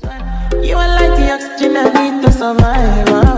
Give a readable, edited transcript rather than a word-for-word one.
You are like the oxygen I need to survive.